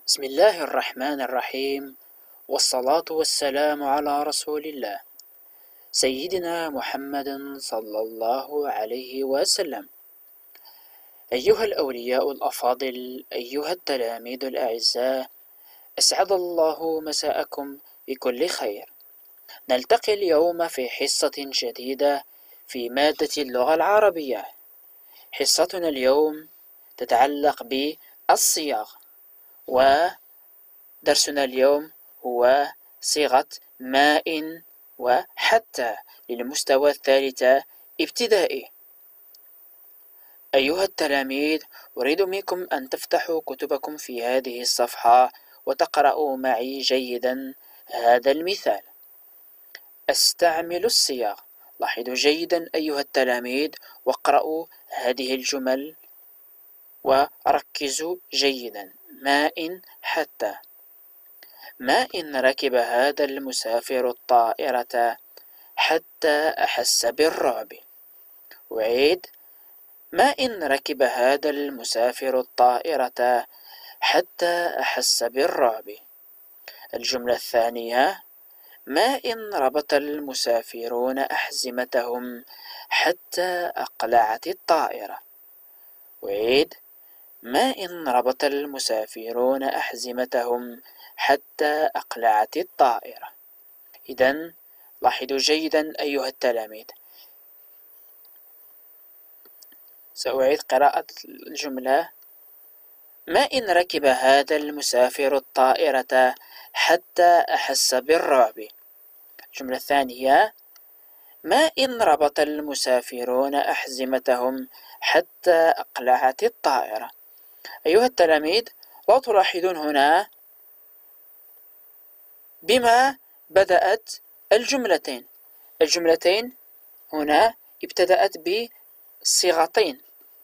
بسم الله الرحمن الرحيم، والصلاة والسلام على رسول الله سيدنا محمد صلى الله عليه وسلم. أيها الأولياء الأفاضل، أيها التلاميذ الأعزاء، أسعد الله مساءكم بكل خير. نلتقي اليوم في حصة جديدة في مادة اللغة العربية. حصتنا اليوم تتعلق بالصيغ، ودرسنا اليوم هو صيغة ماء وحتى للمستوى الثالث ابتدائي. أيها التلاميذ، أريد منكم أن تفتحوا كتبكم في هذه الصفحة وتقرأوا معي جيدا هذا المثال: أستعمل الصيغ. لاحظوا جيدا أيها التلاميذ واقرأوا هذه الجمل وركزوا جيدا. ماء حتى. ما إن ركب هذا المسافر الطائرة حتى أحس بالرعب. أعيد: ما إن ركب هذا المسافر الطائرة حتى أحس بالرعب. الجملة الثانية: ما إن ربط المسافرون أحزمتهم حتى أقلعت الطائرة. أعيد: ما إن ربط المسافرون أحزمتهم حتى أقلعت الطائرة. إذن لاحظوا جيدا أيها التلاميذ. سأعيد قراءة الجملة: ما إن ركب هذا المسافر الطائرة حتى أحس بالرعب. الجملة الثانية: ما إن ربط المسافرون أحزمتهم حتى أقلعت الطائرة. أيها التلاميذ، لو تلاحظون هنا بما بدأت الجملتين. الجملتين هنا ابتدأت بصيغتين: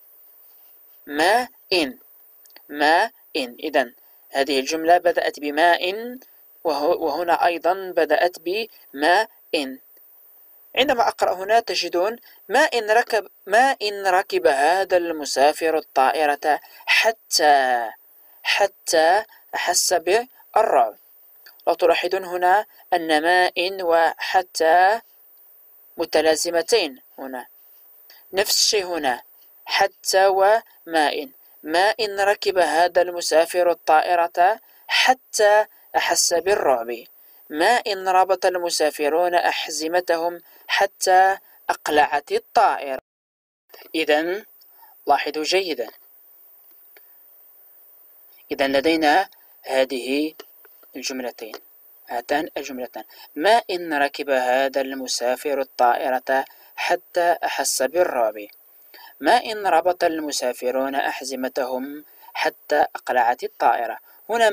ما إن. إذن هذه الجملة بدأت بماء، وهنا أيضا بدأت بما إن. عندما أقرأ هنا تجدون ما إن ركب هذا المسافر الطائرة حتى أحس بالرعب. لو تلاحظون هنا أن ما إن وحتى متلازمتين هنا. نفس الشيء هنا، حتى وما إن. ما إن ركب هذا المسافر الطائرة حتى أحس بالرعب. ما إن ربط المسافرون أحزمتهم حتى أقلعت الطائرة. إذن لاحظوا جيدا. إذن لدينا هذه الجملتين، هاتان الجملتان: ما إن ركب هذا المسافر الطائرة حتى أحس بالرعب. ما إن ربط المسافرون أحزمتهم حتى أقلعت الطائرة. هنا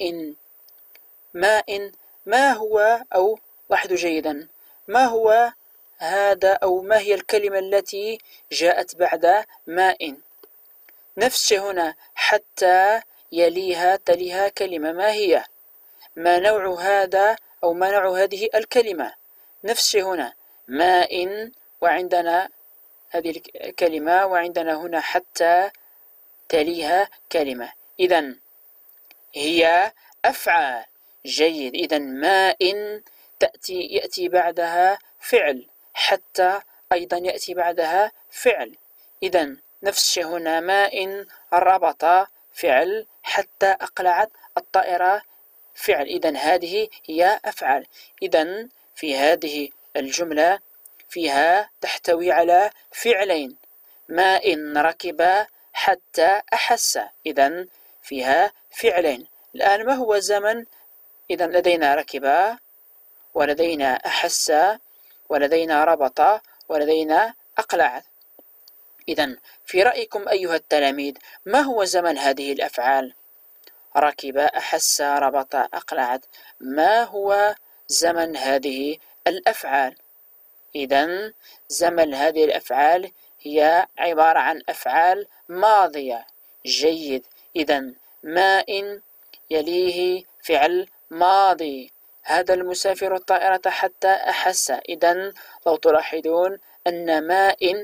ما هو، أو لاحظوا جيدا، ما هو هذا، أو ما هي الكلمة التي جاءت بعد ما إن؟ نفس الشيء هنا، حتى تليها كلمة. ما هي؟ ما نوع هذا، أو ما نوع هذه الكلمة؟ نفس الشيء هنا، ما إن وعندنا هذه الكلمة، وعندنا هنا حتى تليها كلمة. إذن هي أفعال. جيد. إذن ما إن يأتي بعدها فعل، حتى أيضا يأتي بعدها فعل. إذن نفس الشيء هنا، ما إن ربط فعل، حتى أقلعت الطائرة فعل. إذن هذه هي أفعال. إذن في هذه الجملة فيها تحتوي على فعلين: ما إن ركب حتى أحس. إذن فيها فعلين. الآن ما هو زمن؟ إذن لدينا ركب، ولدينا أحس، ولدينا ربط، ولدينا أقلع. إذن في رأيكم أيها التلاميذ، ما هو زمن هذه الأفعال؟ ركب، أحس، ربط، أقلعت. ما هو زمن هذه الأفعال؟ إذن زمن هذه الأفعال هي عبارة عن أفعال ماضية. جيد. إذن ما إن يليه فعل ماضي: هذا المسافر الطائرة حتى أحس. إذن لو تلاحظون أن ما إن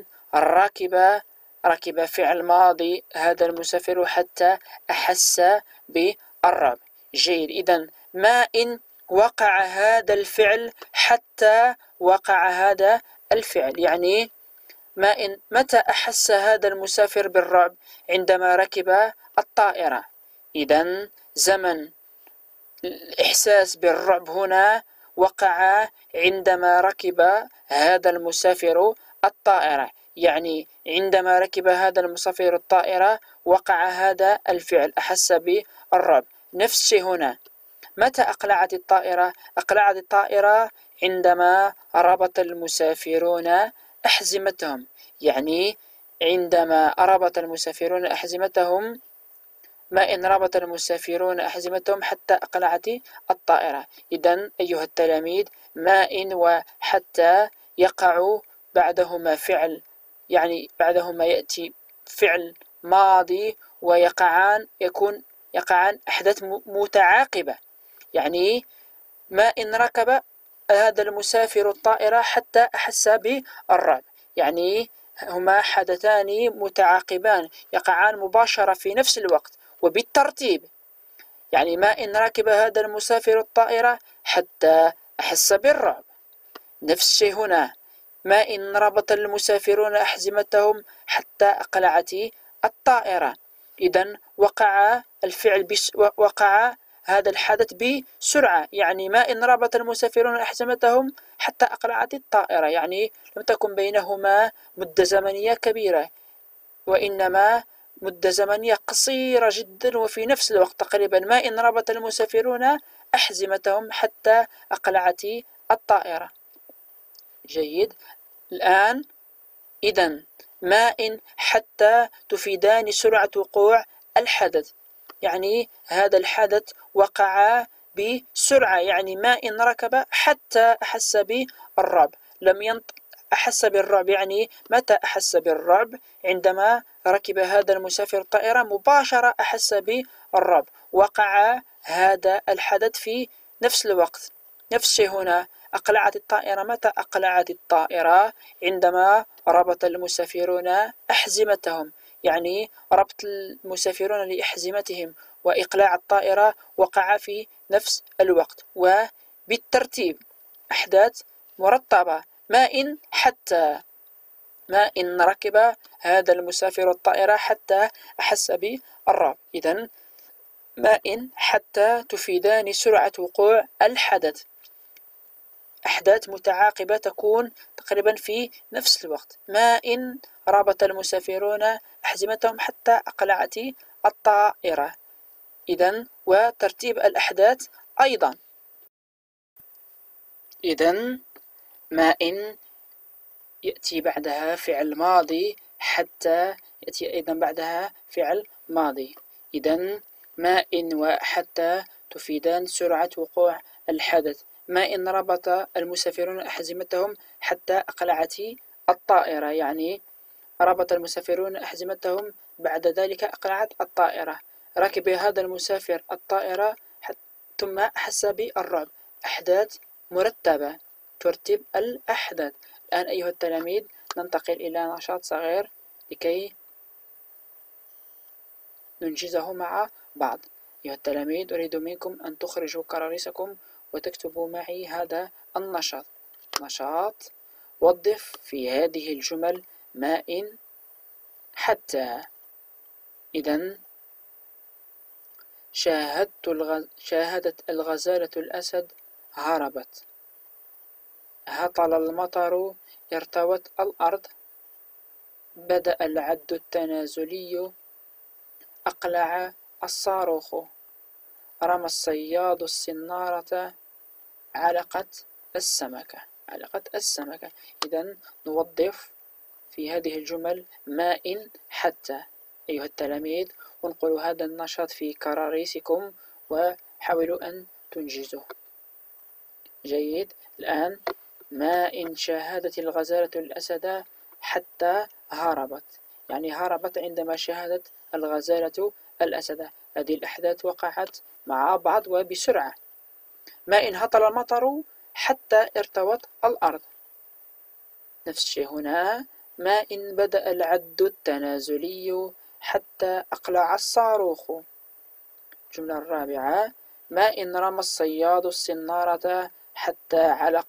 ركب فعل ماضي، هذا المسافر حتى أحس الرعب. جيد. إذن ما وقع هذا الفعل حتى وقع هذا الفعل، يعني متى أحس هذا المسافر بالرعب؟ عندما ركب الطائرة. إذن زمن الإحساس بالرعب هنا وقع عندما ركب هذا المسافر الطائرة، يعني عندما ركب هذا المسافر الطائرة وقع هذا الفعل، أحس بالرعب. نفس الشيء هنا، متى أقلعت الطائرة؟ أقلعت الطائرة عندما ربط المسافرون أحزمتهم، يعني عندما ربط المسافرون أحزمتهم، ربط المسافرون أحزمتهم حتى أقلعت الطائرة. إذن أيها التلاميذ، وحتى يقع بعدهما فعل، يعني بعدهما يأتي فعل ماضي يقعان أحداث متعاقبة، يعني ركب هذا المسافر الطائرة حتى أحس بالرعب، يعني هما حدثان متعاقبان يقعان مباشرة في نفس الوقت وبالترتيب. يعني ركب هذا المسافر الطائرة حتى أحس بالرعب. نفس الشيء هنا، ربط المسافرون أحزمتهم حتى أقلعت الطائرة. إذن وقع الفعل وقع هذا الحدث بسرعة، يعني ربط المسافرون أحزمتهم حتى أقلعت الطائرة، يعني لم تكن بينهما مدة زمنية كبيرة، وإنما مدة زمنية قصيرة جدا، وفي نفس الوقت تقريبا ربط المسافرون أحزمتهم حتى أقلعت الطائرة. جيد. الآن إذن حتى تفيدان سرعة وقوع الحدث، يعني هذا الحدث وقع بسرعة، يعني ركب حتى أحس بالرعب. أحس بالرعب، يعني متى أحس بالرعب؟ عندما ركب هذا المسافر الطائرة مباشرة أحس بالرعب، وقع هذا الحدث في نفس الوقت. نفس الشيء هنا، أقلعت الطائرة. متى أقلعت الطائرة؟ عندما ربط المسافرون أحزمتهم، يعني ربط المسافرون لأحزمتهم وإقلاع الطائرة وقع في نفس الوقت وبالترتيب، أحداث مرتبة. حتى ركب هذا المسافر الطائرة حتى أحس بالرعب. إذن حتى تفيدان سرعة وقوع الحدث، أحداث متعاقبة تكون تقريبا في نفس الوقت. ربط المسافرون أحزمتهم حتى أقلعت الطائرة. إذن وترتيب الأحداث أيضا. إذن يأتي بعدها فعل ماضي حتى يأتي أيضا بعدها فعل ماضي. إذن وحتى تفيدان سرعة وقوع الحدث. ربط المسافرون أحزمتهم حتى أقلعت الطائرة، يعني ربط المسافرون أحزمتهم بعد ذلك أقلعت الطائرة. ركب هذا المسافر الطائرة ثم أحس بالرعب. أحداث مرتبة، ترتيب الأحداث. الآن أيها التلاميذ ننتقل إلى نشاط صغير لكي ننجزه مع بعض. أيها التلاميذ، أريد منكم أن تخرجوا كراريسكم وتكتبوا معي هذا النشاط. نشاط: وظف في هذه الجمل حتى. إذن شاهدت الغزالة الأسد هربت. هطل المطر، ارتوت الأرض. بدأ العد التنازلي، أقلع الصاروخ. رمى الصياد الصنارة، علقت السمكة. إذن نوظف في هذه الجمل حتى. أيها التلاميذ، انقلوا هذا النشاط في كراريسكم وحاولوا أن تنجزوه. جيد. الآن شاهدت الغزالة الأسد حتى هربت، يعني هربت عندما شاهدت الغزالة الأسد. هذه الأحداث وقعت مع بعض وبسرعة. هطل المطر حتى ارتوت الأرض. نفس الشيء هنا. بدأ العد التنازلي حتى أقلع الصاروخ. الجملة الرابعة: ما إن رمى الصياد الصنارة حتى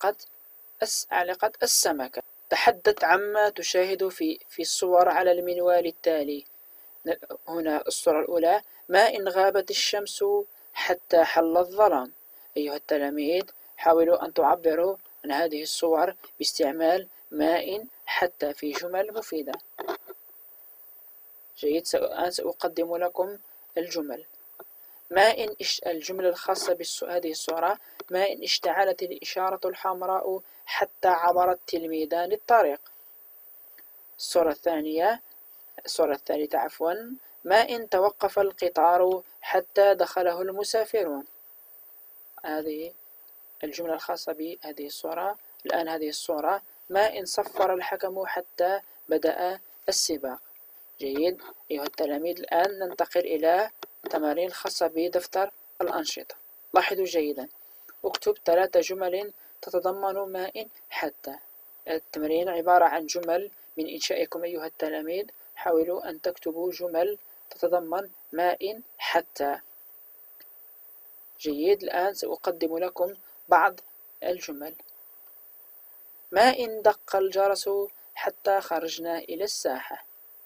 علقت السمكة. تحدث عما تشاهد في الصور على المنوال التالي. هنا الصورة الأولى: ما إن غابت الشمس حتى حل الظلام. أيها التلاميذ، حاولوا أن تعبروا عن هذه الصور باستعمال ما إن حتى في جمل مفيدة. جيد، الآن سأقدم لكم الجمل. ما إن الجملة الخاصة بهذه الصورة: ما إن اشتعلت الإشارة الحمراء حتى عبر التلميذان الطريق. الصورة الثالثة ما إن توقف القطار حتى دخله المسافرون. هذه الجملة الخاصة بهذه الصورة. الآن هذه الصورة: ما إن صفر الحكم حتى بدأ السباق. جيد أيها التلاميذ، الآن ننتقل إلى تمارين خاصة بدفتر الأنشطة. لاحظوا جيدا، اكتب 3 جمل تتضمن ما إن حتى. التمرين عبارة عن جمل من إنشائكم أيها التلاميذ. حاولوا أن تكتبوا جمل تتضمن ما إن حتى. جيد، الآن سأقدم لكم بعض الجمل. ما إن دق الجرس حتى خرجنا إلى الساحة.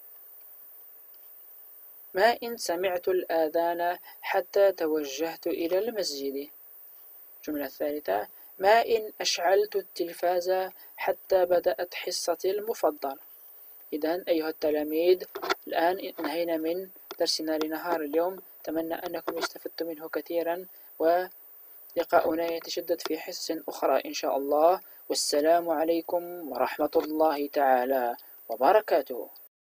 ما إن سمعت الآذان حتى توجهت إلى المسجد. الجملة الثالثة: ما إن أشعلت التلفاز حتى بدأت حصتي المفضلة. إذن أيها التلاميذ، الآن انتهينا من درسنا لنهار اليوم. أتمنى أنكم استفدتم منه كثيرا، ولقاؤنا يتجدد في حصص أخرى إن شاء الله. والسلام عليكم ورحمة الله تعالى وبركاته.